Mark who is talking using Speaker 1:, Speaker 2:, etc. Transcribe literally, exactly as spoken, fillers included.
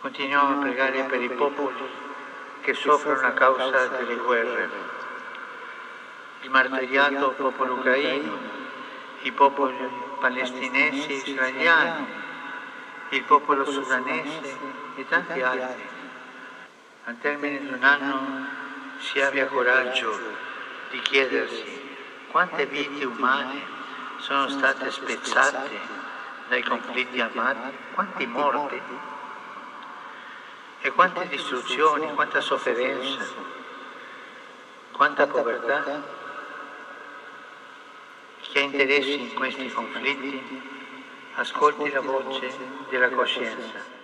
Speaker 1: Continuiamo a pregare per i popoli che soffrono a causa delle guerre, il martoriato popolo ucraino, i popoli palestinesi e israeliani, il popolo sudanese e tanti altri. Al termine di un anno si abbia coraggio di chiedersi quante vite umane sono state spezzate dai conflitti armati, quanti morti e quante distruzioni, quanta sofferenza, quanta povertà. Chi ha interessi in questi conflitti ascolti la voce della coscienza.